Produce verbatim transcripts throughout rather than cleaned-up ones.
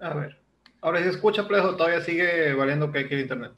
A ver. Ahora si se escucha, Plejo, o todavía sigue valiendo que hay que el internet.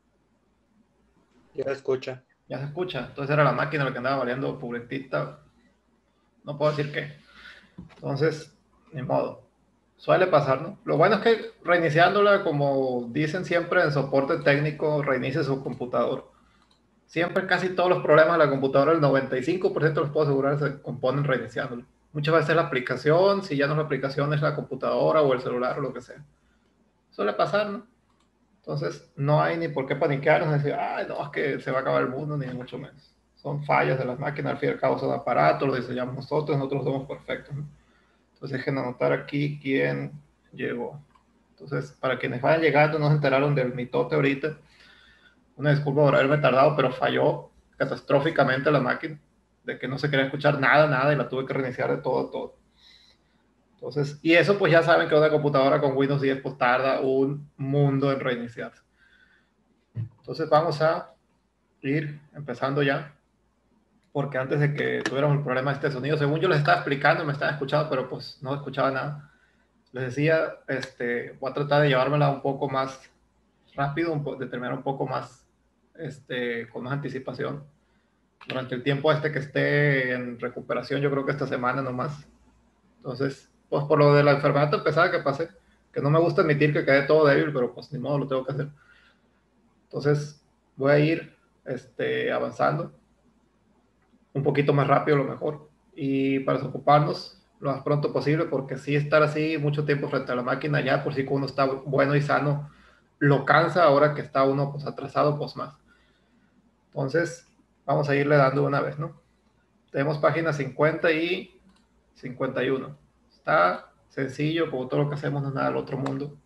Ya escucha. Ya se escucha. Entonces era la máquina la que andaba valiendo publicita. No puedo decir qué. Entonces, ni modo. Suele pasar, ¿no? Lo bueno es que reiniciándola, como dicen siempre en soporte técnico, reinicie su computador. Siempre casi todos los problemas de la computadora, el noventa y cinco por ciento los puedo asegurar, se componen reiniciándola. Muchas veces la aplicación, si ya no es la aplicación, es la computadora o el celular o lo que sea. Suele pasar, ¿no? Entonces, no hay ni por qué paniquearnos y decir, ay, no, es que se va a acabar el mundo, ni mucho menos. Son fallas de las máquinas, al fin y al cabo son aparatos, los diseñamos nosotros, nosotros somos perfectos, ¿no? Entonces, dejen anotar aquí quién llegó. Entonces, para quienes vayan llegando, no se enteraron del mitote ahorita. Una disculpa por haberme tardado, pero falló catastróficamente la máquina, de que no se quería escuchar nada, nada, y la tuve que reiniciar de todo, todo. Entonces, y eso pues ya saben que una computadora con Windows diez pues tarda un mundo en reiniciarse. Entonces vamos a ir empezando ya, porque antes de que tuviéramos el problema de este sonido, según yo les estaba explicando, me estaban escuchando, pero pues no escuchaba nada. Les decía, este, voy a tratar de llevármela un poco más rápido, un po de terminar un poco más, este, con más anticipación. Durante el tiempo este que esté en recuperación, yo creo que esta semana nomás. Entonces, pues por lo de la enfermedad tan pesada que pasé, que no me gusta admitir que quedé todo débil, pero pues ni modo, lo tengo que hacer. Entonces, voy a ir este, avanzando un poquito más rápido, lo mejor. Y para desocuparnos lo más pronto posible, porque si estar así mucho tiempo frente a la máquina, ya por si uno está bueno y sano, lo cansa. Ahora que está uno pues atrasado, pues más. Entonces, vamos a irle dando una vez, ¿no? Tenemos páginas cincuenta y cincuenta y uno. Está sencillo, como todo lo que hacemos, no es nada del otro mundo.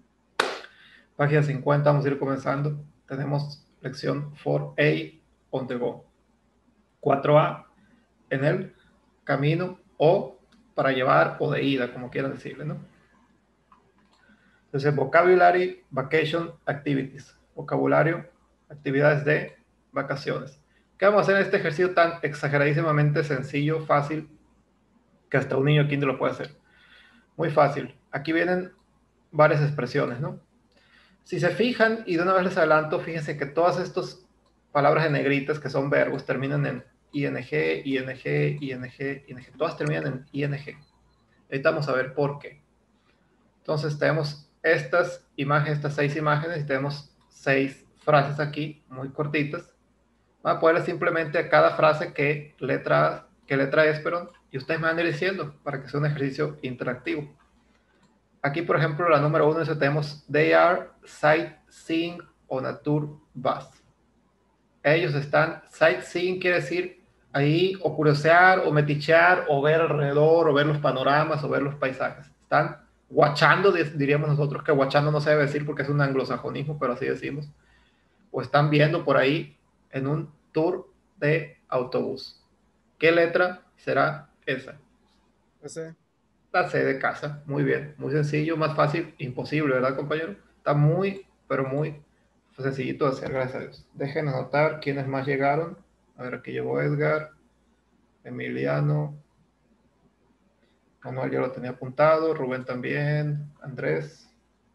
Página cincuenta, vamos a ir comenzando. Tenemos lección cuatro A on the go. cuatro A, en el camino, o para llevar, o de ida, como quieran decirle, ¿no? Entonces, vocabulary, vacation, activities. Vocabulario, actividades de vacaciones. ¿Qué vamos a hacer en este ejercicio tan exageradísimamente sencillo, fácil, que hasta un niño kinder lo puede hacer? Muy fácil. Aquí vienen varias expresiones, ¿no? Si se fijan, y de una vez les adelanto, fíjense que todas estas palabras en negritas que son verbos terminan en ing, ing, ing, ing. Todas terminan en ing. Ahorita vamos a ver por qué. Entonces tenemos estas imágenes, estas seis imágenes, y tenemos seis frases aquí, muy cortitas. Van a ponerle simplemente a cada frase qué letra, qué letra es, perdón, y ustedes me van a ir diciendo para que sea un ejercicio interactivo. Aquí, por ejemplo, la número uno dice, tenemos, they are sightseeing on a tour bus. Ellos están, sightseeing quiere decir ahí o curiosear, o metichear, o ver alrededor, o ver los panoramas, o ver los paisajes. Están guachando, diríamos nosotros, que guachando no se debe decir porque es un anglosajonismo, pero así decimos. O están viendo por ahí en un tour de autobús. ¿Qué letra será esa? Ese. La C de casa. Muy bien, muy sencillo, más fácil, imposible, ¿verdad, compañero? Está muy, pero muy sencillito de hacer, gracias a Dios. Dejen anotar quiénes más llegaron. A ver, aquí llegó Edgar, Emiliano, Manuel ya lo tenía apuntado, Rubén también, Andrés,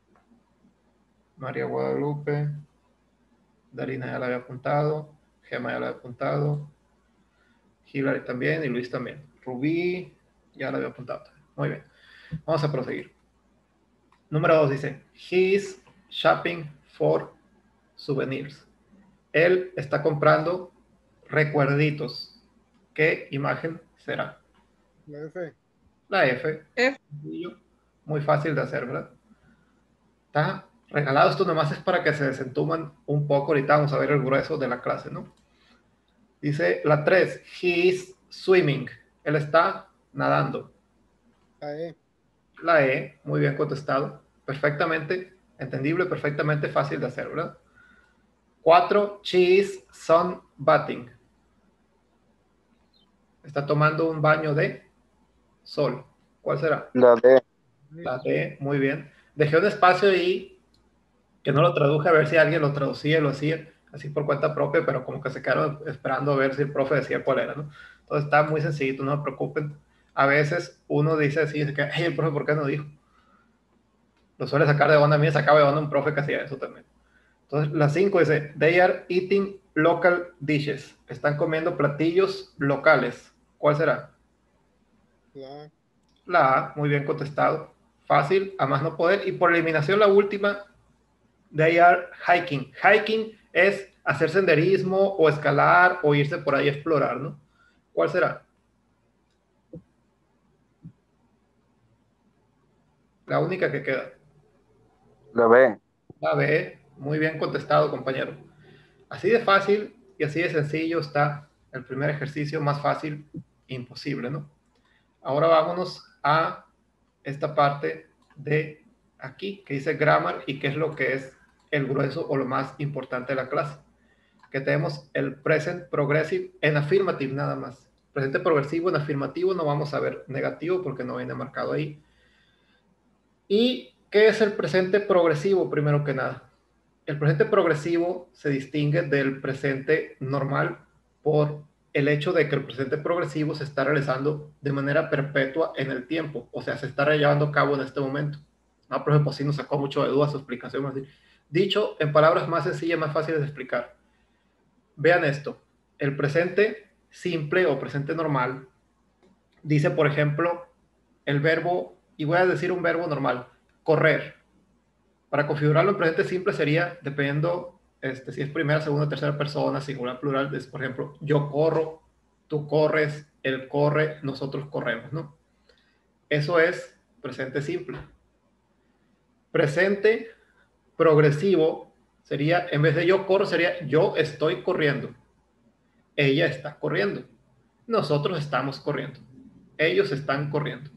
María Guadalupe, Darina ya la había apuntado, Gema ya la había apuntado, Hilary también y Luis también. Rubí ya la había apuntado. Muy bien, vamos a proseguir. Número dos dice, he is shopping for souvenirs. Él está comprando recuerditos. ¿Qué imagen será? La F. La F. F. Muy fácil de hacer, ¿verdad? Está regalado. Esto nomás es para que se desentuman un poco. Ahorita vamos a ver el grueso de la clase, ¿no? Dice la tres, he is swimming. Él está nadando. La E. La E, muy bien contestado. Perfectamente entendible, perfectamente fácil de hacer, ¿verdad? cuatro, she is sunbathing. Está tomando un baño de sol. ¿Cuál será? La D. La D, muy bien. Dejé un espacio ahí que no lo traduje a ver si alguien lo traducía y lo hacía así por cuenta propia, pero como que se quedaron esperando a ver si el profe decía cuál era, ¿no? Entonces está muy sencillito, no se preocupen. A veces uno dice así, dice que, hey, el profe, ¿por qué no dijo? Lo suele sacar de onda. A mí me sacaba de onda un profe que hacía eso también. Entonces, la cinco dice, they are eating local dishes. Están comiendo platillos locales. ¿Cuál será? La A. La A, muy bien contestado. Fácil, a más no poder. Y por eliminación, la última, they are hiking. Hiking es hacer senderismo o escalar o irse por ahí a explorar, ¿no? ¿Cuál será? La única que queda. La B. La B, muy bien contestado, compañero. Así de fácil y así de sencillo está el primer ejercicio, más fácil, imposible, ¿no? Ahora vámonos a esta parte de aquí, que dice grammar y que es lo que es el grueso o lo más importante de la clase. Que tenemos el present progressive en affirmative nada más. Presente progresivo en afirmativo, no vamos a ver negativo porque no viene marcado ahí. ¿Y qué es el presente progresivo primero que nada? El presente progresivo se distingue del presente normal por el hecho de que el presente progresivo se está realizando de manera perpetua en el tiempo, o sea, se está llevando a cabo en este momento. Ah, por ejemplo, sí nos sacó mucho de dudas su explicación. Así. Dicho en palabras más sencillas, más fáciles de explicar. Vean esto, el presente simple o presente normal dice, por ejemplo, el verbo, y voy a decir un verbo normal, correr. Para configurarlo en presente simple sería, dependiendo este, si es primera, segunda, tercera persona, singular, plural, es, por ejemplo, yo corro, tú corres, él corre, nosotros corremos, ¿no? Eso es presente simple. Presente progresivo sería, en vez de yo corro, sería yo estoy corriendo. Ella está corriendo. Nosotros estamos corriendo. Ellos están corriendo.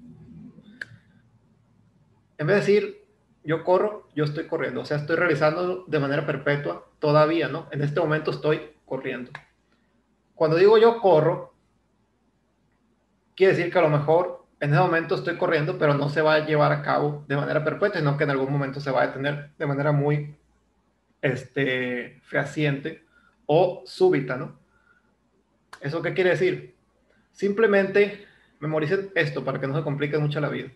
En vez de decir yo corro, yo estoy corriendo. O sea, estoy realizando de manera perpetua todavía, ¿no? En este momento estoy corriendo. Cuando digo yo corro, quiere decir que a lo mejor en ese momento estoy corriendo, pero no se va a llevar a cabo de manera perpetua, sino que en algún momento se va a detener de manera muy este, fehaciente o súbita, ¿no? ¿Eso qué quiere decir? Simplemente memoricen esto para que no se complique mucho la vida.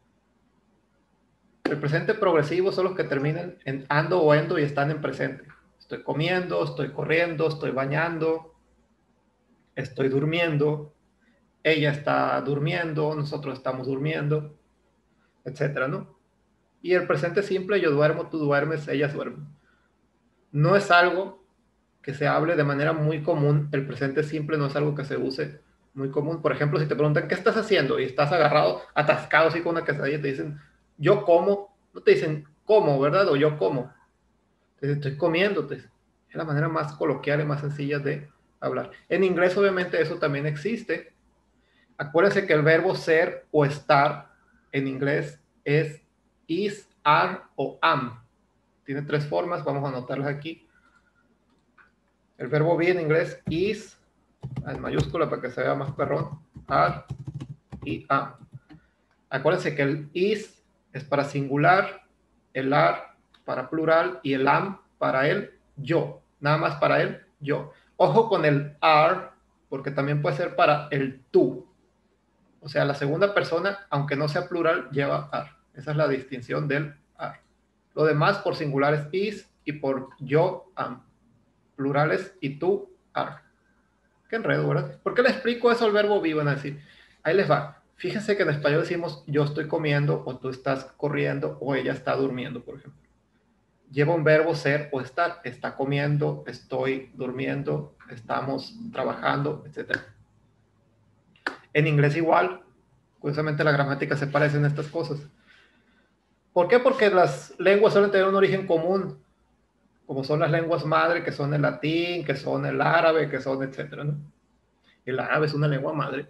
El presente progresivo son los que terminan en ando o endo y están en presente. Estoy comiendo, estoy corriendo, estoy bañando, estoy durmiendo, ella está durmiendo, nosotros estamos durmiendo, etcétera, ¿no? Y el presente simple, yo duermo, tú duermes, ellas duermen. No es algo que se hable de manera muy común, el presente simple no es algo que se use muy común. Por ejemplo, si te preguntan, ¿qué estás haciendo? Y estás agarrado, atascado así con una quesadilla, te dicen, yo como, no te dicen, ¿cómo, verdad? O yo como. Te dicen, estoy comiéndote. Es la manera más coloquial y más sencilla de hablar. En inglés, obviamente, eso también existe. Acuérdense que el verbo ser o estar en inglés es is, are o am. Tiene tres formas, vamos a anotarlas aquí. El verbo be en inglés is, en mayúscula para que se vea más perrón, are y am. Acuérdense que el is es para singular, el are para plural y el am para el yo. Nada más para el yo. Ojo con el are, porque también puede ser para el tú. O sea, la segunda persona, aunque no sea plural, lleva are. Esa es la distinción del are. Lo demás por singulares is y por yo, am. Plurales y tú, are. Qué enredo, ¿verdad? ¿Por qué le explico eso al verbo be? Van a decir, ahí les va. Fíjense que en español decimos yo estoy comiendo o tú estás corriendo o ella está durmiendo, por ejemplo. Lleva un verbo ser o estar. Está comiendo, estoy durmiendo, estamos trabajando, etcétera. En inglés igual. Curiosamente la gramática se parece en estas cosas. ¿Por qué? Porque las lenguas suelen tener un origen común, como son las lenguas madre, que son el latín, que son el árabe, que son etcétera, ¿no? El árabe es una lengua madre.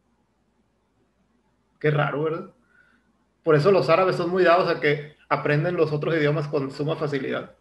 Qué raro, ¿verdad? Por eso los árabes son muy dados a que aprenden los otros idiomas con suma facilidad.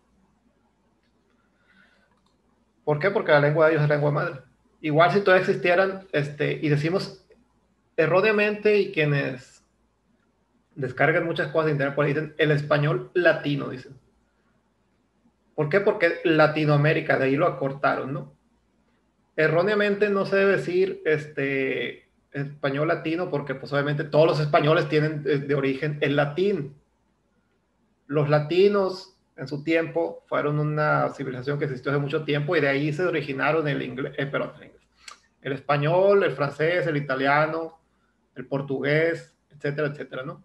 ¿Por qué? Porque la lengua de ellos es lengua madre. Igual si todavía existieran, este, y decimos erróneamente, y quienes descargan muchas cosas de internet por ahí dicen el español latino, dicen. ¿Por qué? Porque Latinoamérica, de ahí lo acortaron, ¿no? Erróneamente no se debe decir este, español latino porque pues obviamente todos los españoles tienen de origen el latín. los latinos en su tiempo fueron una civilización que existió hace mucho tiempo y de ahí se originaron el inglés, eh, perdón, el, inglés, el español, el francés, el italiano, el portugués, etcétera, etcétera, ¿no?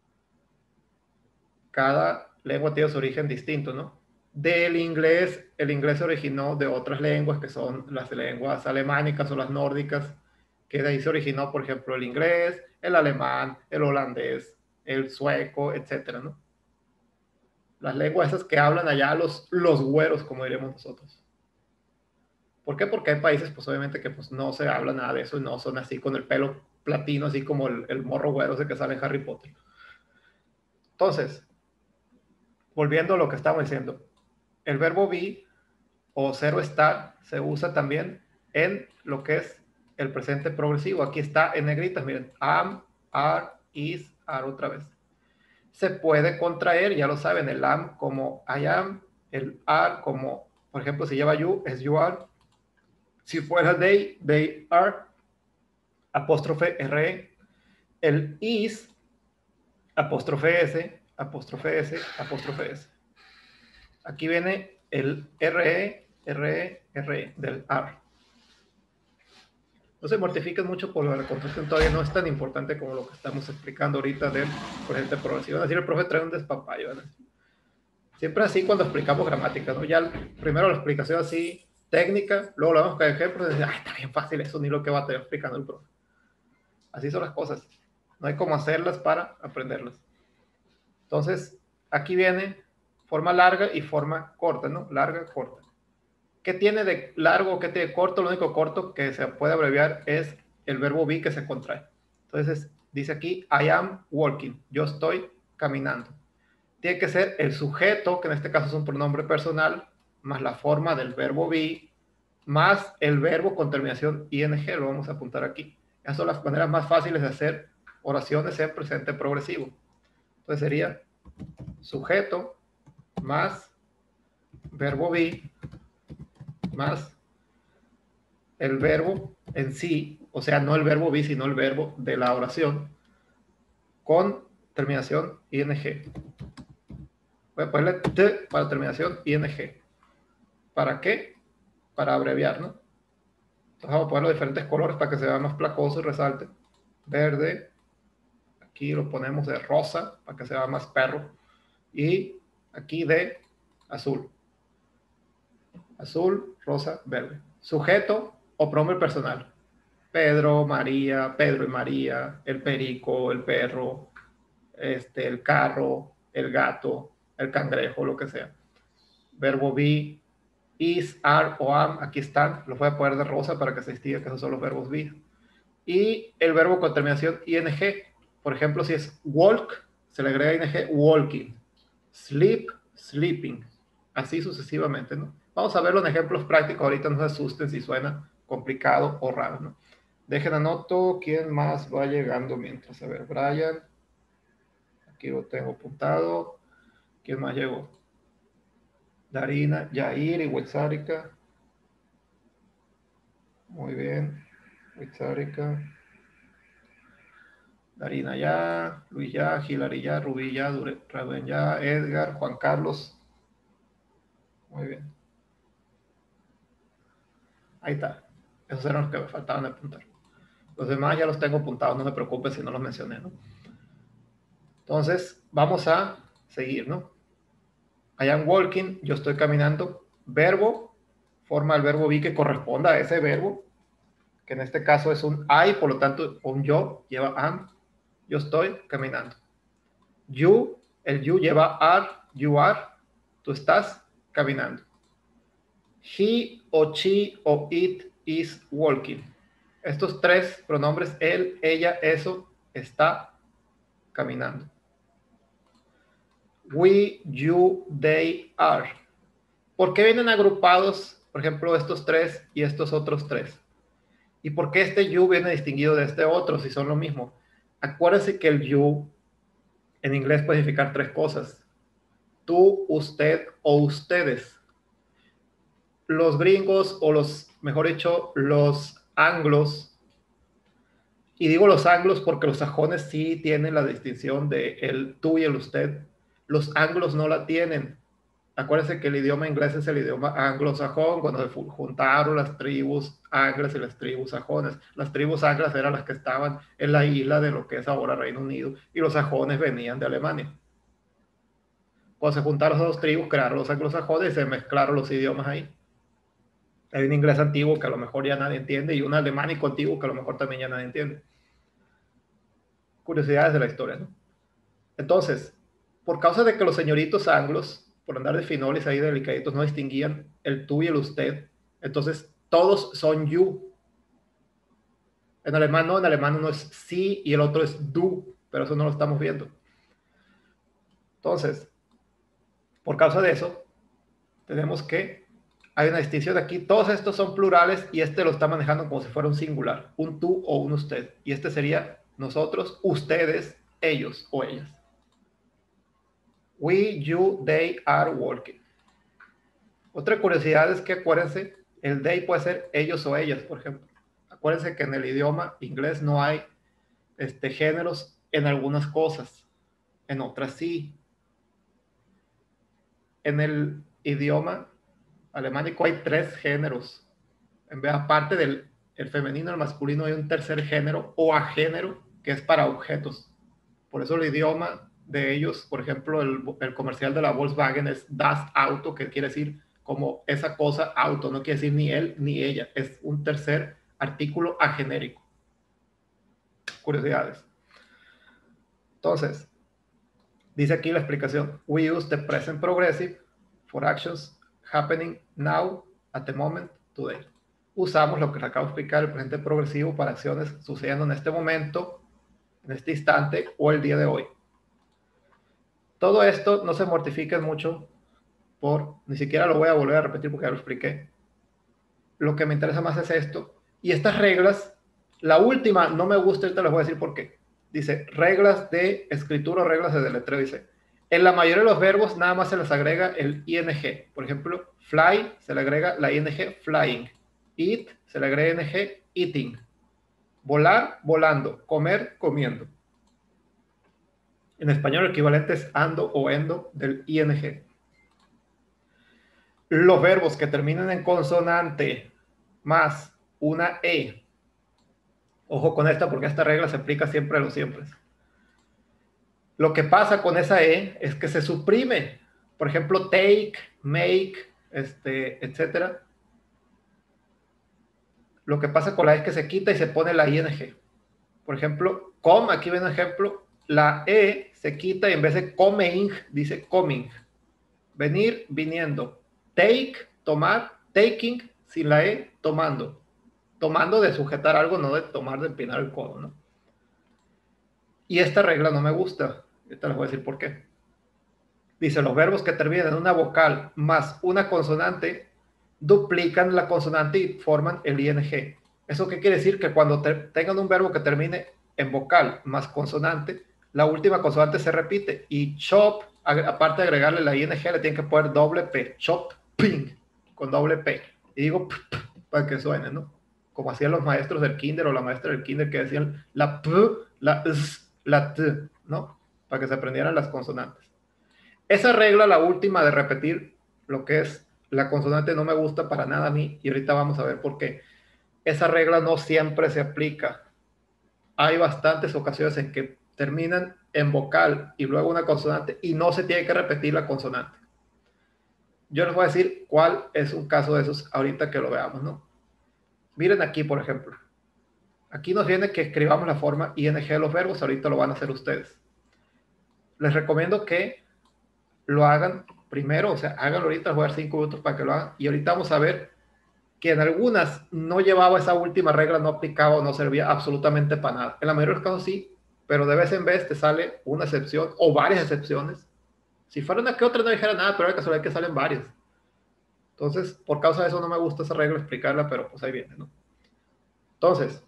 Cada lengua tiene su origen distinto, ¿no? Del inglés, el inglés se originó de otras lenguas que son las lenguas alemánicas o las nórdicas, que de ahí se originó, por ejemplo, el inglés, el alemán, el holandés, el sueco, etcétera, ¿no? Las lenguas esas que hablan allá los, los güeros, como diremos nosotros. ¿Por qué? Porque hay países, pues obviamente, que pues, no se habla nada de eso y no son así con el pelo platino, así como el, el morro güero ese que sale en Harry Potter. Entonces, volviendo a lo que estamos diciendo, el verbo be o ser o estar se usa también en lo que es el presente progresivo. Aquí está en negritas, miren, am, are, is, are otra vez. Se puede contraer, ya lo saben, el am como I am, el are como, por ejemplo, si lleva you, es you are. Si fuera they, they are, apóstrofe re, el is, apóstrofe s, apóstrofe s, apóstrofe s. Aquí viene el re, re, re del are. No se mortifiquen mucho por la construcción, todavía no es tan importante como lo que estamos explicando ahorita del presente progresivo. Van a decir, el profe trae un despapayo. ¿Verdad? Siempre así cuando explicamos gramática, ¿no? Ya primero la explicación así técnica, luego lo vamos con ejemplos y decimos, ay, está bien fácil eso, ni lo que va a estar explicando el profe. Así son las cosas. No hay cómo hacerlas para aprenderlas. Entonces, aquí viene forma larga y forma corta, ¿no? Larga, corta. ¿Qué tiene de largo, qué tiene de corto? Lo único corto que se puede abreviar es el verbo be que se contrae. Entonces, dice aquí, I am walking. Yo estoy caminando. Tiene que ser el sujeto, que en este caso es un pronombre personal, más la forma del verbo be, más el verbo con terminación ing. Lo vamos a apuntar aquí. Esas son las maneras más fáciles de hacer oraciones en presente progresivo. Entonces sería sujeto más verbo be más el verbo en sí, o sea, no el verbo be, sino el verbo de la oración, con terminación ing. Voy a ponerle t para terminación ing. ¿Para qué? Para abreviar, ¿no? Entonces vamos a poner los diferentes colores para que se vea más placoso y resalte. Verde, aquí lo ponemos de rosa para que se vea más perro, y aquí de azul. Azul, rosa, verde. Sujeto o pronombre personal. Pedro, María, Pedro y María, el perico, el perro, este, el carro, el gato, el cangrejo, lo que sea. Verbo be, is, are o am, aquí están. Los voy a poner de rosa para que se distinga que esos son los verbos be. Y el verbo con terminación ing. Por ejemplo, si es walk, se le agrega ing, walking. Sleep, sleeping. Así sucesivamente, ¿no? Vamos a verlo en ejemplos prácticos. Ahorita no se asusten si suena complicado o raro, ¿no? Dejen anoto quién más va llegando mientras. A ver, Brian. Aquí lo tengo apuntado. ¿Quién más llegó? Darina, Yair y Huitzárica. Muy bien. Huitzárica. Darina ya, Luis ya, Hilary ya, Rubí ya, Rubén ya, Edgar, Juan Carlos. Muy bien. Ahí está. Esos eran los que me faltaban apuntar. Los demás ya los tengo apuntados, no me preocupes si no los mencioné, ¿no? Entonces, vamos a seguir, ¿no? I am walking, yo estoy caminando. Verbo, forma el verbo be que corresponda a ese verbo, que en este caso es un I, por lo tanto, un yo lleva am. Yo estoy caminando. You, el you lleva are, you are, tú estás caminando. He o she o it is walking. Estos tres pronombres, él, ella, eso, está caminando. We, you, they, are. ¿Por qué vienen agrupados, por ejemplo, estos tres y estos otros tres? ¿Y por qué este you viene distinguido de este otro si son lo mismo? Acuérdense que el you en inglés puede significar tres cosas. Tú, usted o ustedes. Los gringos, o los, mejor dicho, los anglos, y digo los anglos porque los sajones sí tienen la distinción de el tú y el usted. Los anglos no la tienen. Acuérdense que el idioma inglés es el idioma anglosajón, cuando se juntaron las tribus anglas y las tribus sajones. Las tribus anglas eran las que estaban en la isla de lo que es ahora Reino Unido, y los sajones venían de Alemania. Cuando se juntaron las dos tribus, crearon los anglosajones y se mezclaron los idiomas ahí. Hay un inglés antiguo que a lo mejor ya nadie entiende, y un alemánico antiguo que a lo mejor también ya nadie entiende. Curiosidades de la historia, ¿no? Entonces, por causa de que los señoritos anglos, por andar de finoles ahí delicaditos, no distinguían el tú y el usted, entonces todos son you. En alemán no, en alemán uno es sí y el otro es du, pero eso no lo estamos viendo. Entonces, por causa de eso, tenemos que hay una distinción aquí. Todos estos son plurales y este lo está manejando como si fuera un singular, un tú o un usted. Y este sería nosotros, ustedes, ellos o ellas. We, you, they are working. Otra curiosidad es que acuérdense, el they puede ser ellos o ellas, por ejemplo. Acuérdense que en el idioma inglés no hay este, géneros en algunas cosas, en otras sí. En el idioma alemánico hay tres géneros. En vez, aparte del el femenino y el masculino, hay un tercer género o agénero que es para objetos. Por eso el idioma de ellos, por ejemplo, el, el comercial de la Volkswagen es Das Auto, que quiere decir como esa cosa auto, no quiere decir ni él ni ella, es un tercer artículo agenérico. Curiosidades. Entonces, dice aquí la explicación. We use the present progressive for actions happening now, at the moment, today. Usamos lo que les acabo de explicar, el presente progresivo, para acciones sucediendo en este momento, en este instante o el día de hoy. Todo esto no se mortifiquen mucho por, ni siquiera lo voy a volver a repetir porque ya lo expliqué. Lo que me interesa más es esto. Y estas reglas, la última no me gusta, ahorita les voy a decir por qué. Dice, reglas de escritura o reglas de deletreo. Dice, en la mayoría de los verbos nada más se les agrega el ing. Por ejemplo, fly se le agrega la ing, flying. Eat se le agrega ing, eating. Volar, volando. Comer, comiendo. En español el equivalente es ando o endo del ing. Los verbos que terminan en consonante más una e. Ojo con esta porque esta regla se aplica siempre a los siempre. Lo que pasa con esa e es que se suprime. Por ejemplo, take, make, este, etcétera. Lo que pasa con la e es que se quita y se pone la ing. Por ejemplo, come, aquí ven un ejemplo. La e se quita y en vez de coming, dice coming. Venir, viniendo. Take, tomar. Taking, sin la e, tomando. Tomando de sujetar algo, no de tomar, de empinar el codo, ¿no? Y esta regla no me gusta. Ahorita les voy a decir por qué. Dice, los verbos que terminan en una vocal más una consonante duplican la consonante y forman el ing. ¿Eso qué quiere decir? Que cuando te, tengan un verbo que termine en vocal más consonante, la última consonante se repite. Y chop, aparte de agregarle la ing, le tienen que poner doble p. Chop, ping, con doble p. Y digo p, p, para que suene, ¿no? Como hacían los maestros del kinder o la maestra del kinder que decían la p, la s, la t, ¿no? Para que se aprendieran las consonantes. Esa regla, la última de repetir lo que es la consonante, no me gusta para nada a mí, y ahorita vamos a ver por qué. Esa regla no siempre se aplica. Hay bastantes ocasiones en que terminan en vocal y luego una consonante y no se tiene que repetir la consonante. Yo les voy a decir cuál es un caso de esos ahorita que lo veamos, ¿no? Miren aquí, por ejemplo. Aquí nos viene que escribamos la forma ing de los verbos, ahorita lo van a hacer ustedes. Les recomiendo que lo hagan primero, o sea, háganlo ahorita, les voy a dar cinco minutos para que lo hagan, y ahorita vamos a ver que en algunas no llevaba esa última regla, no aplicaba o no servía absolutamente para nada. En la mayoría de los casos sí, pero de vez en vez te sale una excepción o varias excepciones. Si fuera una que otra no dijera nada, pero hay casualidad que salen varias. Entonces, por causa de eso no me gusta esa regla explicarla, pero pues ahí viene, ¿no? Entonces,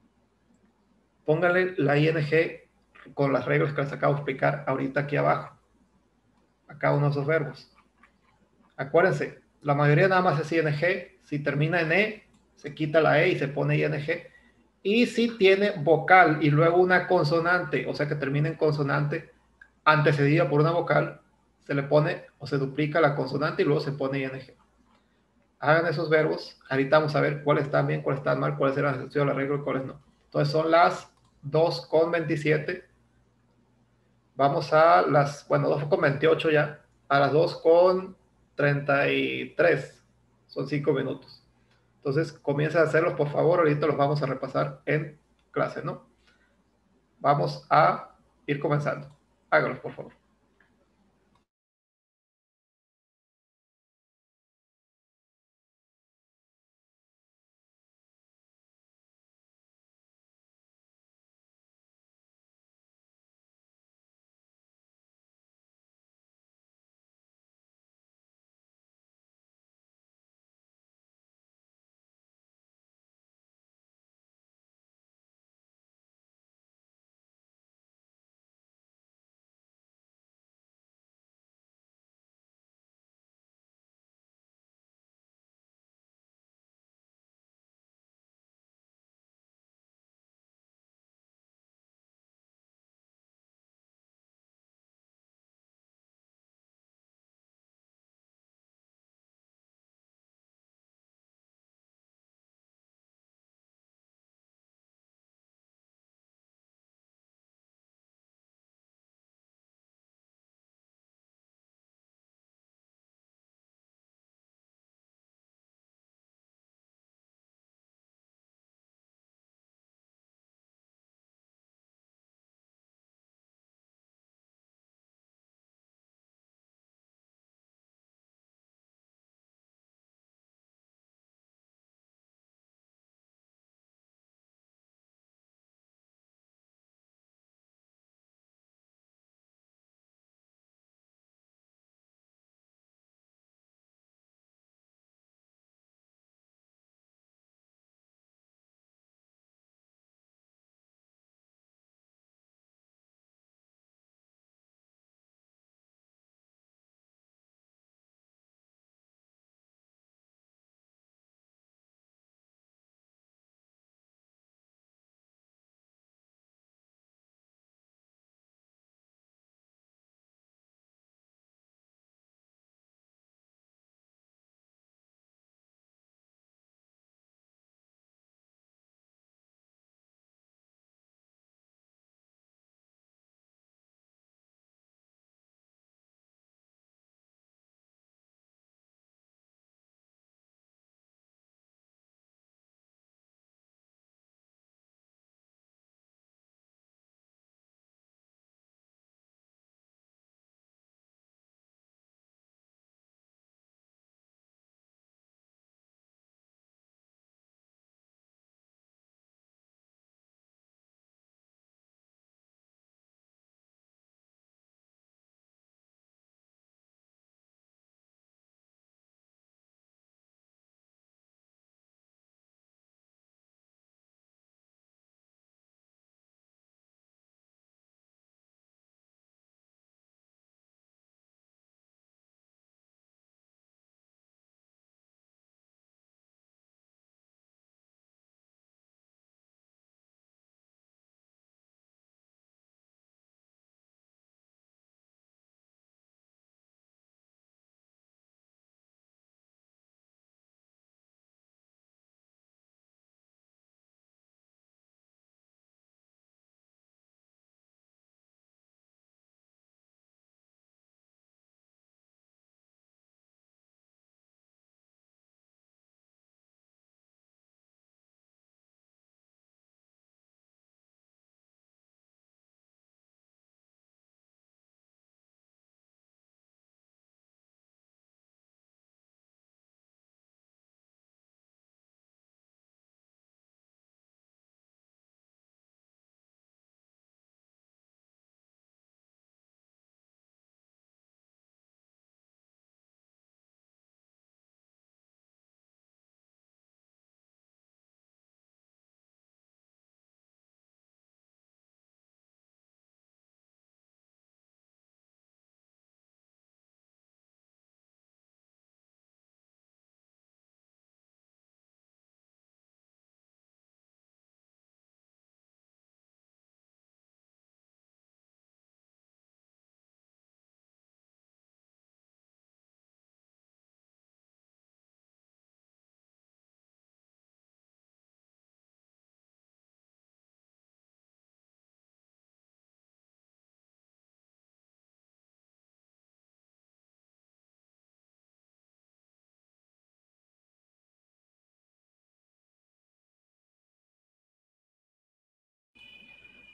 pónganle la ing con las reglas que les acabo de explicar ahorita aquí abajo, a cada uno de esos verbos. Acuérdense, la mayoría nada más es ing. Si termina en e, se quita la e y se pone ing. Y si tiene vocal y luego una consonante, o sea que termina en consonante antecedida por una vocal, se le pone o se duplica la consonante y luego se pone ing. Hagan esos verbos. Ahorita vamos a ver cuáles están bien, cuáles están mal, cuáles eran las excepciones de la regla y cuáles no. Entonces son las dos con veintisiete. Vamos a las, bueno, dos con veintiocho ya. A las dos con treinta y tres. Son cinco minutos. Entonces comienza a hacerlos, por favor. Ahorita los vamos a repasar en clase, ¿no? Vamos a ir comenzando. Hágalos, por favor.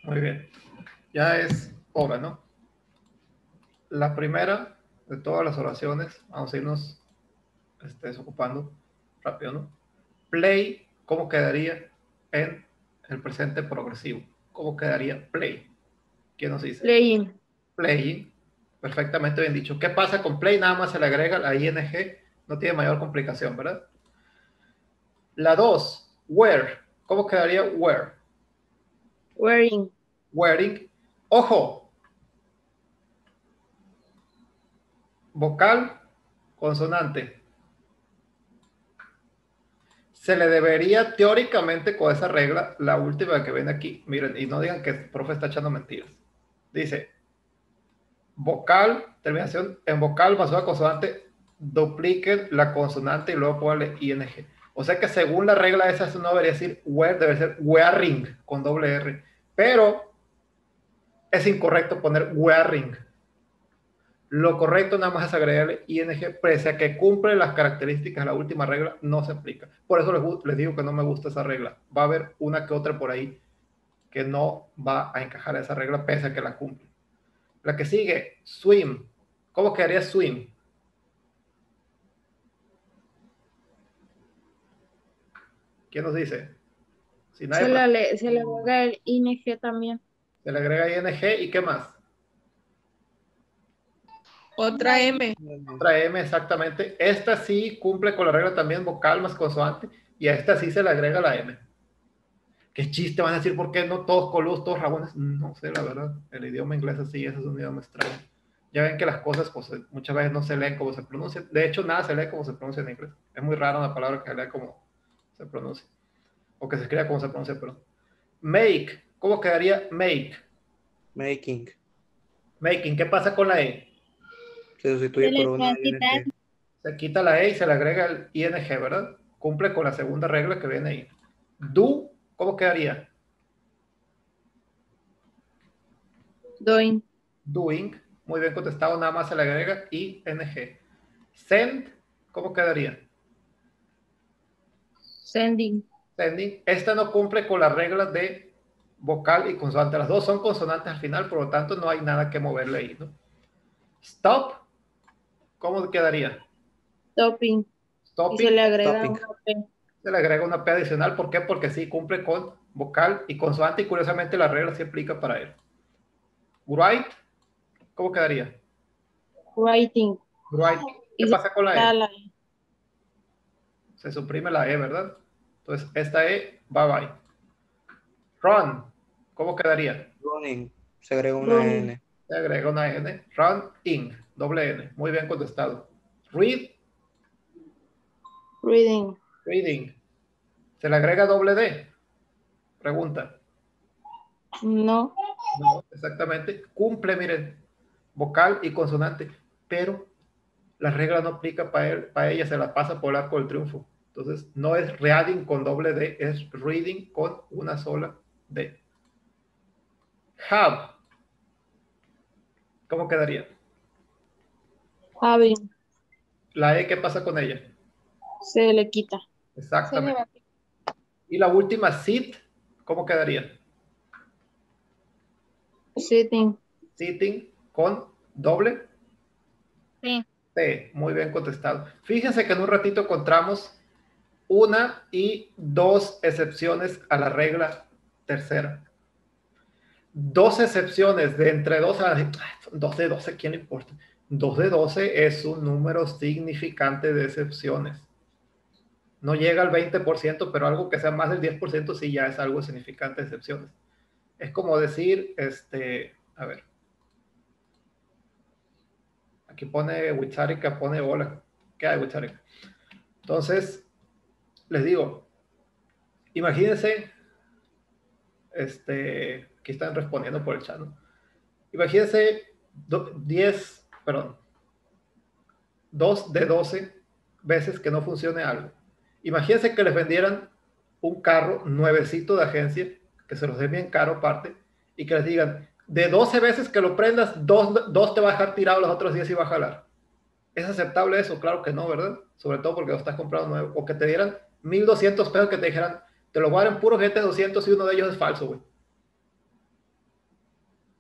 Muy bien. Ya es hora, ¿no? La primera de todas las oraciones, vamos a irnos este, desocupando rápido, ¿no? Play, ¿cómo quedaría en el presente progresivo? ¿Cómo quedaría play? ¿Quién nos dice? Playing. Playing, perfectamente bien dicho. ¿Qué pasa con play? Nada más se le agrega la ing, no tiene mayor complicación, ¿verdad? La dos, wear, ¿cómo quedaría wear? Wearing. Wearing. Ojo, vocal, consonante. Se le debería teóricamente con esa regla, la última que ven aquí, miren, y no digan que el profe está echando mentiras. Dice, vocal, terminación en vocal más una consonante, dupliquen la consonante y luego póngale ing. O sea que según la regla esa, no debería decir wear, debe ser wearing con doble R. Pero es incorrecto poner wearing. Lo correcto nada más es agregarle ing, pese a que cumple las características de la última regla, no se aplica. Por eso les, les digo que no me gusta esa regla. Va a haber una que otra por ahí que no va a encajar a esa regla, pese a que la cumple. La que sigue, swim. ¿Cómo quedaría swim? ¿Quién nos dice? Si nadie Se, le, se le agrega el ing también. Se le agrega ing y ¿qué más? Otra M. Otra M, exactamente. Esta sí cumple con la regla también, vocal más consonante, y a esta sí se le agrega la M. Qué chiste, van a decir, ¿por qué no todos coludos, todos rabones? No sé, la verdad. El idioma inglés así, ese es un idioma extraño. Ya ven que las cosas pues, muchas veces no se leen como se pronuncian. De hecho, nada se lee como se pronuncia en inglés. Es muy raro una palabra que se lea como se pronuncia. O que se escriba como se pronuncia, perdón. Make. ¿Cómo quedaría make? Making. Making. ¿Qué pasa con la E? Se sustituye Se le por una puede quitar. ing. Se quita la E y se le agrega el ing, ¿verdad? Cumple con la segunda regla que viene ahí. Do. ¿Cómo quedaría? Doing. Doing. Muy bien contestado, nada más se le agrega ing. Send. ¿Cómo quedaría? Sending. Sending. Esta no cumple con las reglas de vocal y consonante. Las dos son consonantes al final, por lo tanto no hay nada que moverle ahí, ¿no? Stop. ¿Cómo quedaría? Stopping. Stopping. Y se le agrega Stopping. una P. Se le agrega una P adicional. ¿Por qué? Porque sí cumple con vocal y consonante y curiosamente la regla sí aplica para él. Write. ¿Cómo quedaría? Writing. Write. ¿Qué Y pasa con la E? la Se suprime la E, ¿verdad? Entonces esta E, bye bye. Run. ¿Cómo quedaría? Running. Se agrega una Running. N. Se agrega una N. Run in. Doble N. Muy bien contestado. Read. Reading. Reading. ¿Se le agrega doble D? Pregunta. No. No, exactamente. Cumple, miren, vocal y consonante, pero la regla no aplica para él, para ella, se la pasa por el arco del triunfo. Entonces, no es reading con doble D, es reading con una sola D. Have. ¿Cómo quedaría? Having. La E, ¿qué pasa con ella? Se le quita. Exactamente. Y la última, sit, ¿cómo quedaría? Sitting. Sitting con doble Sí. T. Muy bien contestado. Fíjense que en un ratito encontramos una y dos excepciones a la regla tercera. Dos excepciones de entre dos a dos de doce, ¿quién le importa? dos de doce es un número significante de excepciones. No llega al veinte por ciento, pero algo que sea más del diez por ciento sí ya es algo significante de excepciones. Es como decir, este, a ver. Aquí pone Wicharika, pone hola. ¿Qué hay, Wicharika? Entonces, les digo, imagínense, este, aquí están respondiendo por el chat, ¿no? Imagínense diez, perdón, dos de doce veces que no funcione algo. Imagínense que les vendieran un carro nuevecito de agencia, que se los den bien caro aparte, y que les digan, de doce veces que lo prendas, dos, dos te va a dejar tirado, los otros diez y va a jalar. ¿Es aceptable eso? Claro que no, ¿verdad? Sobre todo porque lo estás comprando nuevo. O que te dieran mil doscientos pesos que te dijeran, te lo voy a dar en puro G T doscientos y uno de ellos es falso, güey.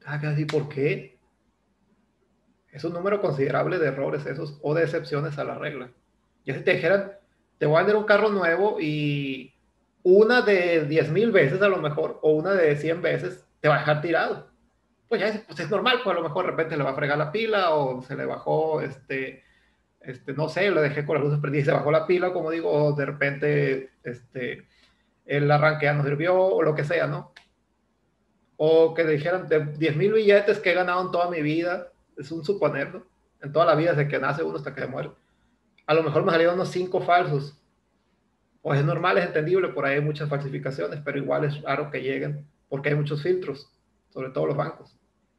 Ah, casi, ¿por qué? Es un número considerable de errores esos o de excepciones a la regla. Ya si te dijeran, te voy a vender un carro nuevo y una de diez mil veces a lo mejor, o una de cien veces, te va a dejar tirado. Pues ya es, pues es normal, pues a lo mejor de repente le va a fregar la pila o se le bajó, este, este, no sé, le dejé con las luces prendidas y se bajó la pila, como digo, o de repente este, el arranque ya no sirvió o lo que sea, ¿no? O que le dijeran de diez mil billetes que he ganado en toda mi vida, es un suponer, ¿no? En toda la vida, desde que nace uno hasta que se muere. A lo mejor me salieron unos cinco falsos. Pues es normal, es entendible, por ahí hay muchas falsificaciones, pero igual es raro que lleguen, porque hay muchos filtros, sobre todo los bancos.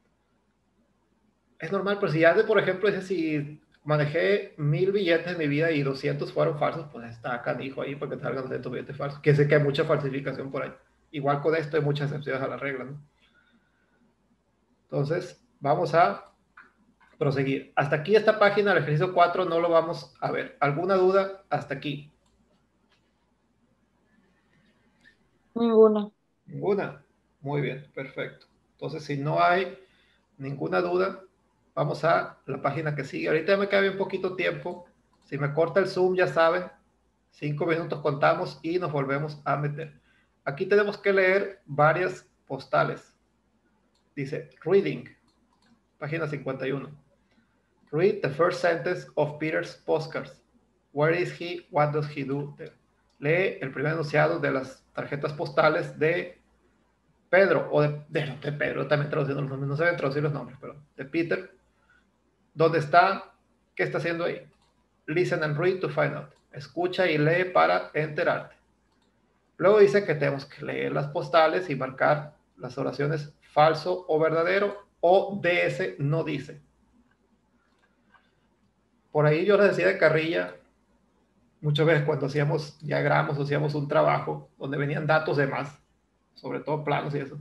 Es normal, pero si ya de, por ejemplo, dice si manejé mil billetes en mi vida y doscientos fueron falsos, pues está canijo ahí porque te salgan doscientos billetes falsos. Que sé que hay mucha falsificación por ahí. Igual con esto hay muchas excepciones a la regla, ¿no? Entonces, vamos a proseguir. Hasta aquí esta página, el ejercicio cuatro, no lo vamos a ver. ¿Alguna duda hasta aquí? Ninguna. Ninguna. Muy bien, perfecto. Entonces, si no hay ninguna duda, vamos a la página que sigue. Ahorita me queda bien poquito tiempo. Si me corta el Zoom, ya saben, cinco minutos contamos y nos volvemos a meter. Aquí tenemos que leer varias postales. Dice, reading, página cincuenta y uno. Read the first sentence of Peter's postcards. Where is he? What does he do there? Lee el primer enunciado de las tarjetas postales de Pedro, o de, de, de Pedro, también traduciendo los nombres, no se deben traducir los nombres, pero de Peter. ¿Dónde está? ¿Qué está haciendo ahí? Listen and read to find out. Escucha y lee para enterarte. Luego dice que tenemos que leer las postales y marcar las oraciones falso o verdadero, o D S no dice. Por ahí yo les decía de carrilla, muchas veces cuando hacíamos diagramas o hacíamos un trabajo donde venían datos de más, sobre todo planos y eso,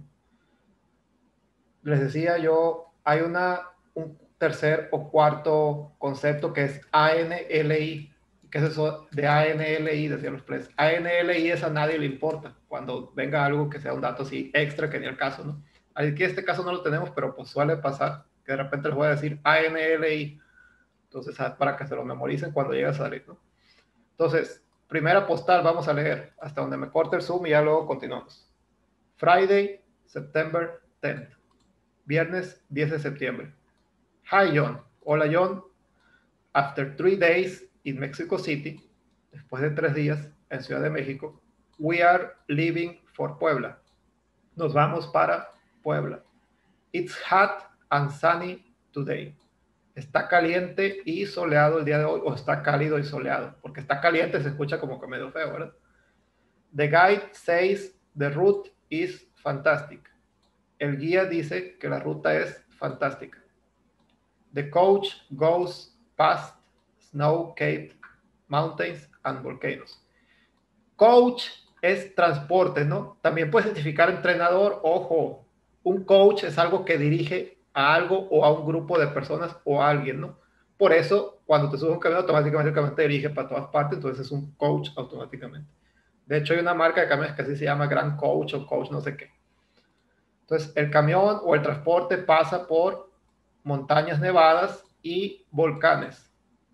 les decía yo, hay una, un tercer o cuarto concepto que es A N L I. ¿Qué es eso de A N L I? Decía los players. A N L I es a nadie le importa cuando venga algo que sea un dato así extra, que ni el caso, ¿no? Aquí en este caso no lo tenemos, pero pues suele pasar que de repente les voy a decir A N L I. Entonces, para que se lo memoricen cuando llegue a salir, ¿no? Entonces, primera postal, vamos a leer hasta donde me corte el Zoom y ya luego continuamos. Friday, September tenth. Viernes diez de septiembre. Hi, John. Hola, John. After three days in Mexico City, después de tres días en Ciudad de México, we are leaving for Puebla. Nos vamos para Puebla. It's hot and sunny today. Está caliente y soleado el día de hoy, o está cálido y soleado, porque está caliente se escucha como que medio feo, ¿verdad? The guide says the route is fantastic. El guía dice que la ruta es fantástica. The coach goes past snow-capped mountains and volcanoes. Coach es transporte, ¿no? También puedes identificar entrenador. Ojo, un coach es algo que dirige a algo o a un grupo de personas o a alguien, ¿no? Por eso, cuando te subes a un camión, automáticamente el camión te dirige para todas partes, entonces es un coach automáticamente. De hecho, hay una marca de camiones que así se llama Gran Coach o Coach no sé qué. Entonces, el camión o el transporte pasa por montañas nevadas y volcanes.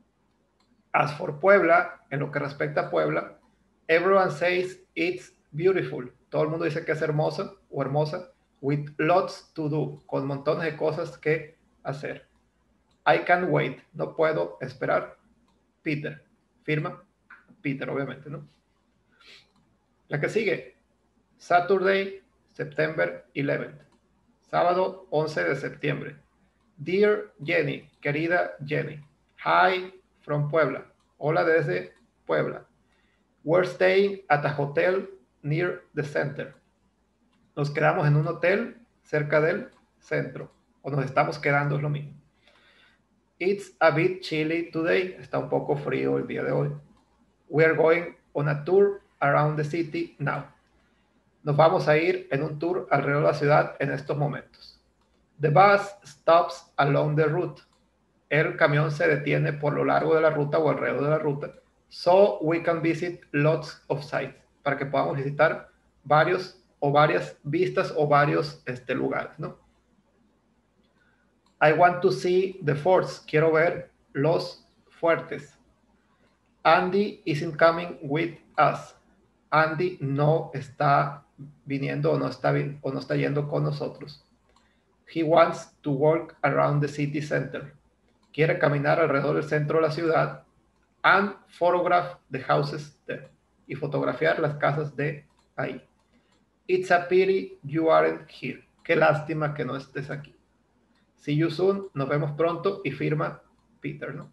As for Puebla, en lo que respecta a Puebla, everyone says it's beautiful. Todo el mundo dice que es hermosa o hermosa. With lots to do, con montones de cosas que hacer. I can't wait, no puedo esperar. Peter, firma Peter, obviamente, ¿no? La que sigue, Saturday, September eleventh, sábado once de septiembre. Dear Jenny, querida Jenny, hi from Puebla, hola desde Puebla. We're staying at a hotel near the center. Nos quedamos en un hotel cerca del centro, o nos estamos quedando, es lo mismo. It's a bit chilly today, está un poco frío el día de hoy. We are going on a tour around the city now. Nos vamos a ir en un tour alrededor de la ciudad en estos momentos. The bus stops along the route. El camión se detiene por lo largo de la ruta o alrededor de la ruta. So we can visit lots of sites. Para que podamos visitar varios o varias vistas o varios este, lugares, ¿no? I want to see the forts. Quiero ver los fuertes. Andy isn't coming with us. Andy no está viniendo o no está, o no está yendo con nosotros. He wants to walk around the city center. Quiere caminar alrededor del centro de la ciudad and photograph the houses there. Y fotografiar las casas de ahí. It's a pity you aren't here. Qué lástima que no estés aquí. See you soon. Nos vemos pronto. Y firma Peter, ¿no?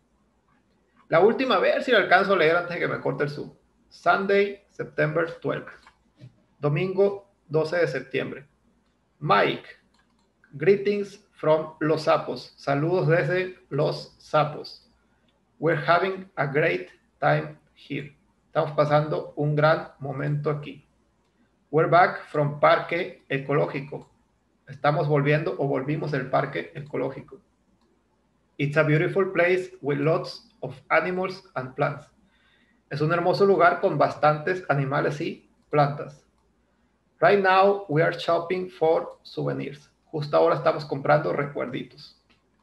La última, a ver si lo alcanzo a leer antes de que me corte el Zoom. Sunday, September twelfth. Domingo, doce de septiembre. Mike, greetings from Los Sapos. Saludos desde Los Sapos. We're having a great time here. Estamos pasando un gran momento aquí. We're back from Parque Ecológico. Estamos volviendo o volvimos del Parque Ecológico. It's a beautiful place with lots of animals and plants. Es un hermoso lugar con bastantes animales y plantas. Right now we are shopping for souvenirs. Justo ahora estamos comprando recuerditos.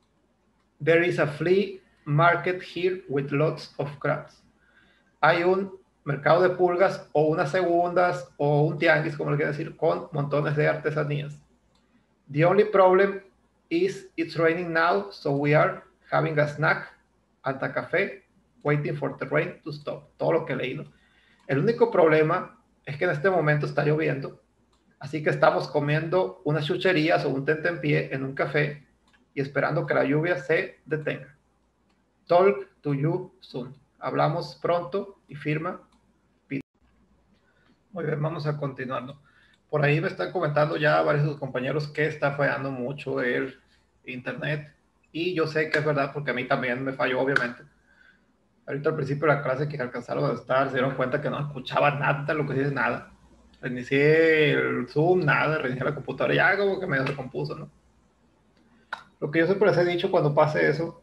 There is a flea market here with lots of crabs. Hay un mercado de pulgas o unas segundas o un tianguis, como le quiero decir, con montones de artesanías. The only problem is it's raining now, so we are having a snack at a café, waiting for the rain to stop. Todo lo que leí, ¿no? El único problema es que en este momento está lloviendo, así que estamos comiendo unas chucherías o un tentempié en un café y esperando que la lluvia se detenga. Talk to you soon. Hablamos pronto y firma Peter. Muy bien, vamos a continuar, ¿no? Por ahí me están comentando ya varios de sus compañeros que está fallando mucho el internet. Y yo sé que es verdad porque a mí también me falló, obviamente. Ahorita al principio de la clase que alcanzaron a estar, se dieron cuenta que no escuchaba nada de lo que dice, nada. Reinicié el Zoom, nada, reinicié la computadora, ya como que medio se compuso, ¿no? Lo que yo siempre les he dicho cuando pase eso,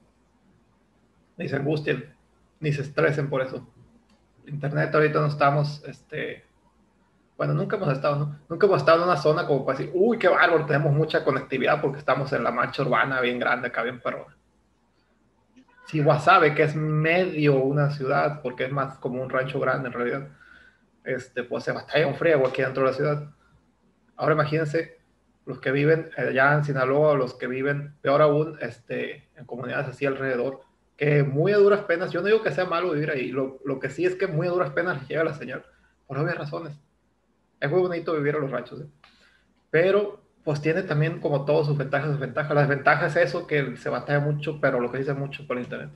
ni se angustien, ni se estresen por eso. Internet ahorita no estamos, este... Bueno, nunca hemos estado, ¿no? Nunca hemos estado en una zona como para decir, uy, qué bárbaro, tenemos mucha conectividad porque estamos en la mancha urbana bien grande, acá bien perrona. Si Guasave, que es medio una ciudad, porque es más como un rancho grande en realidad, este, pues se batalla un friego aquí dentro de la ciudad. Ahora imagínense los que viven allá en Sinaloa, o los que viven, peor aún, este, en comunidades así alrededor, que muy a duras penas, yo no digo que sea malo vivir ahí, lo, lo que sí es que muy a duras penas les llega la señal, por obvias razones. Es muy bonito vivir en los ranchos, ¿eh? Pero pues tiene también como todas sus ventajas y desventajas. La desventaja es eso, que se batalla mucho, pero lo que dice mucho por internet.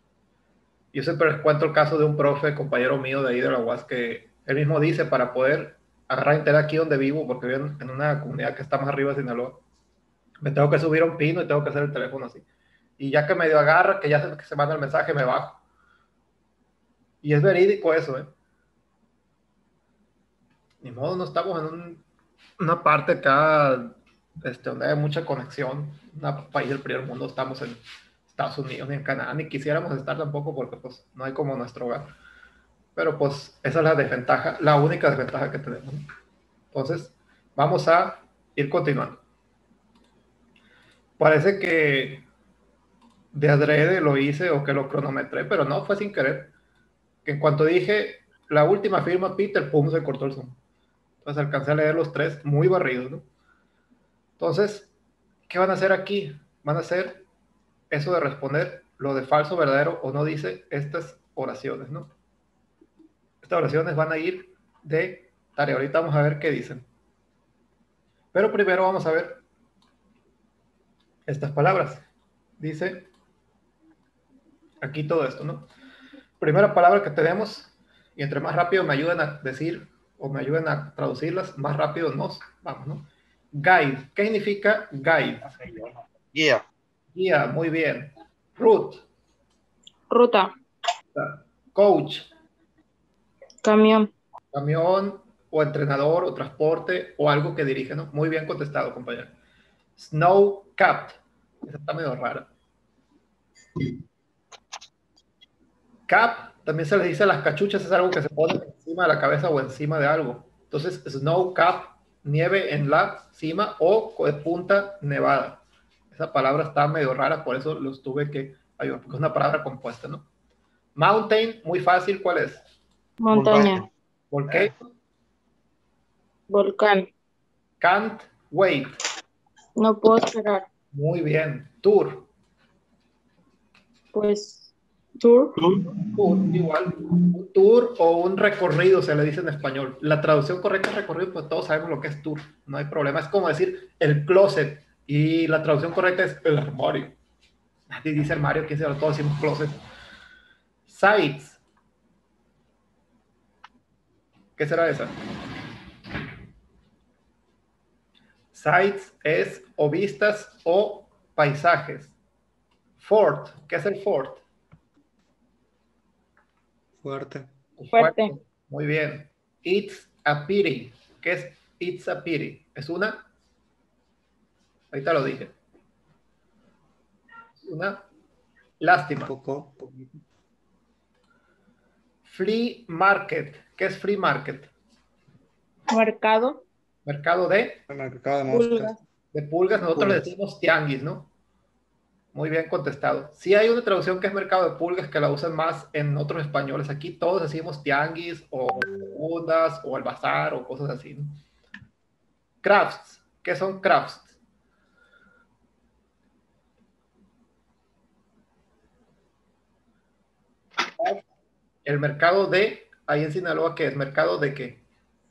Yo siempre les cuento el caso de un profe, compañero mío de ahí de la U A S, que él mismo dice, para poder agarrar internet aquí donde vivo, porque vivo en una comunidad que está más arriba de Sinaloa, me tengo que subir a un pino y tengo que hacer el teléfono así. Y ya que medio agarra, que ya se, que se manda el mensaje, me bajo. Y es verídico eso, ¿eh? Ni modo, no estamos en un, una parte acá este, donde hay mucha conexión, un país del primer mundo, estamos en Estados Unidos ni en Canadá, ni quisiéramos estar tampoco porque pues no hay como nuestro hogar. Pero pues esa es la desventaja, la única desventaja que tenemos, ¿no? Entonces, vamos a ir continuando. Parece que de adrede lo hice o que lo cronometré, pero no, fue sin querer. Que en cuanto dije la última firma, Peter, pum, se cortó el Zoom. Entonces alcancé a leer los tres muy barridos, ¿no? Entonces, ¿qué van a hacer aquí? Van a hacer eso de responder lo de falso, verdadero o no, dice estas oraciones, ¿no? Estas oraciones van a ir de tarea. Ahorita vamos a ver qué dicen. Pero primero vamos a ver estas palabras. Dice aquí todo esto, ¿no? Primera palabra que tenemos, y entre más rápido me ayuden a decir o me ayuden a traducirlas, más rápido nos vamos, ¿no? Guide. ¿Qué significa guide? Guía. Guía, muy bien. Route. Ruta. Coach. Camión. Camión o entrenador o transporte o algo que dirige, ¿no? Muy bien contestado, compañero. Snow cap. Esa está medio rara. Cap, también se les dice a las cachuchas, es algo que se pone encima de la cabeza o encima de algo. Entonces, snow cap, nieve en la cima o de punta nevada. Esa palabra está medio rara, por eso los tuve que ayudar, porque es una palabra compuesta, ¿no? Mountain, muy fácil, ¿cuál es? Montaña. Volcano, Volcán. can't wait. No puedo esperar. Muy bien. Tour. Pues, tour. Tour, igual. Un tour o un recorrido se le dice en español. La traducción correcta es recorrido, pues todos sabemos lo que es tour. No hay problema. Es como decir el closet. Y la traducción correcta es el armario. Nadie dice armario, ¿quién se lo? Todos decimos closet. Sites. ¿Qué será esa? Sites es o vistas o paisajes. Fort. ¿Qué es el fort? Fuerte. Fuerte. Muy bien. It's a pity. ¿Qué es it's a pity? ¿Es una? Ahorita lo dije. Una lástima. Poco. poquito. Flea market. ¿Qué es flea market? Mercado. Mercado de, Mercado de moscas. Pulgas. de pulgas. Nosotros le Pulgas. decimos tianguis, ¿no? Muy bien contestado. Sí hay una traducción que es mercado de pulgas que la usan más en otros españoles. Aquí todos decimos tianguis o segundas o el bazar o cosas así, ¿no? Crafts. ¿Qué son crafts? El mercado de, ahí en Sinaloa, ¿qué es? ¿Mercado de qué?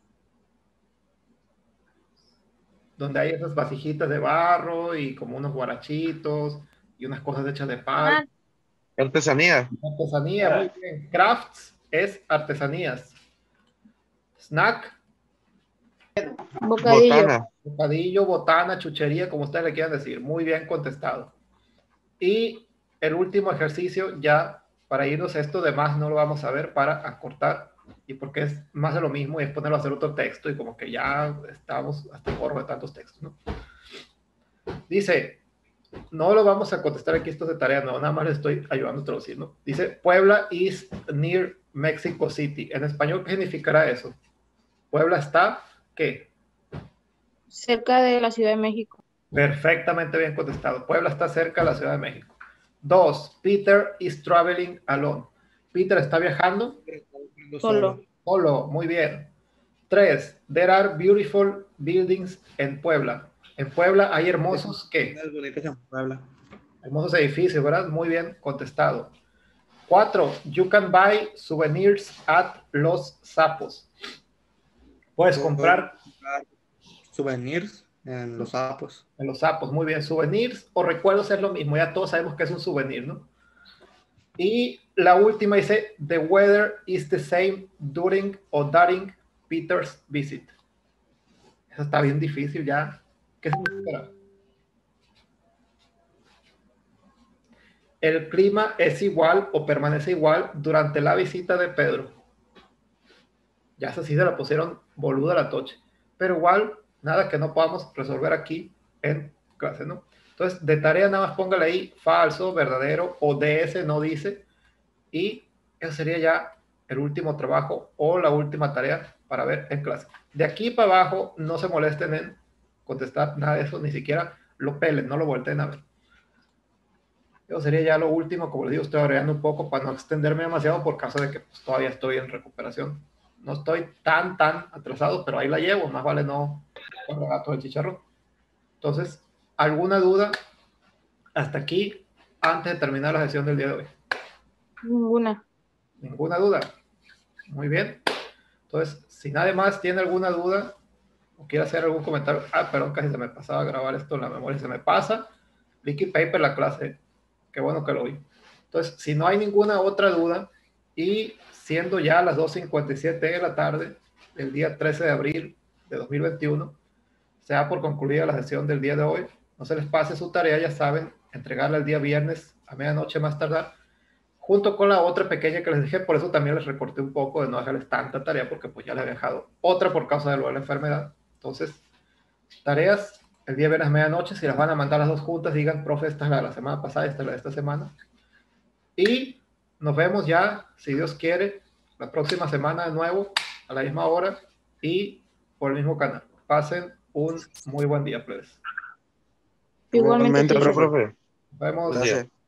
Donde hay esas vasijitas de barro y como unos guarachitos y unas cosas hechas de palo. Artesanía. Artesanía, muy bien. Crafts es artesanías. Snack, Bocadillo. Botana. bocadillo, botana, chuchería, como ustedes le quieran decir. Muy bien contestado. Y el último ejercicio, ya para irnos a esto de más, no lo vamos a ver para acortar. Y porque es más de lo mismo y es ponerlo a hacer otro texto y como que ya estamos hasta el gorro de tantos textos, ¿no? Dice, no lo vamos a contestar aquí, esto es de tarea, no, nada más le estoy ayudando a traducir, ¿no? Dice, Puebla is near Mexico City. En español, ¿qué significará eso? Puebla está, ¿qué? Cerca de la Ciudad de México. Perfectamente bien contestado. Puebla está cerca de la Ciudad de México. Dos, Peter is traveling alone. Peter está viajando Solo. solo. Muy bien. Tres, there are beautiful buildings en Puebla. En Puebla hay hermosos, ¿qué? Unas bonitas en Puebla. Hermosos edificios, ¿verdad? Muy bien contestado. Cuatro, you can buy souvenirs at Los Sapos. Puedes comprar Souvenirs en Los Sapos. en Los Sapos, muy bien. Souvenirs o recuerdos es lo mismo, ya todos sabemos que es un souvenir, ¿no? Y la última dice, the weather is the same during or during Peter's visit. Eso está bien difícil ya. ¿Qué significa? El clima es igual o permanece igual durante la visita de Pedro. Ya eso sí se la pusieron boluda la toche. Pero igual, nada que no podamos resolver aquí en clase, ¿no? Entonces, de tarea nada más póngale ahí falso, verdadero o D S no dice. Y eso sería ya el último trabajo o la última tarea para ver en clase. De aquí para abajo, no se molesten en contestar nada de eso, ni siquiera lo pelen, no lo volteen a ver. Eso sería ya lo último, como les digo, estoy agregando un poco para no extenderme demasiado por caso de que pues, todavía estoy en recuperación. No estoy tan, tan atrasado, pero ahí la llevo, más vale no con el gato del chicharrón. Entonces, ¿alguna duda hasta aquí antes de terminar la sesión del día de hoy? Ninguna. ¿Ninguna duda? Muy bien. Entonces, si nadie más tiene alguna duda o quiere hacer algún comentario, ah, perdón, casi se me pasaba a grabar esto en la memoria, se me pasa. Vicky Paper, la clase, qué bueno que lo vi. Entonces, si no hay ninguna otra duda, y siendo ya las dos cincuenta y siete de la tarde, del día trece de abril de dos mil veintiuno, se da por concluida la sesión del día de hoy. No se les pase su tarea, ya saben, entregarla el día viernes a medianoche más tardar, junto con la otra pequeña que les dije, por eso también les recorté un poco de no dejarles tanta tarea, porque pues ya les había dejado otra por causa de lo de la enfermedad. Entonces, tareas el día viernes a medianoche, si las van a mandar las dos juntas, digan, profe, esta es la de la semana pasada, esta es la de esta semana. Y nos vemos ya, si Dios quiere, la próxima semana de nuevo, a la misma hora, y por el mismo canal. Pasen un muy buen día, plebes. Igualmente, Igualmente, teacher. Profe. Nos vemos. Buen día. Gracias.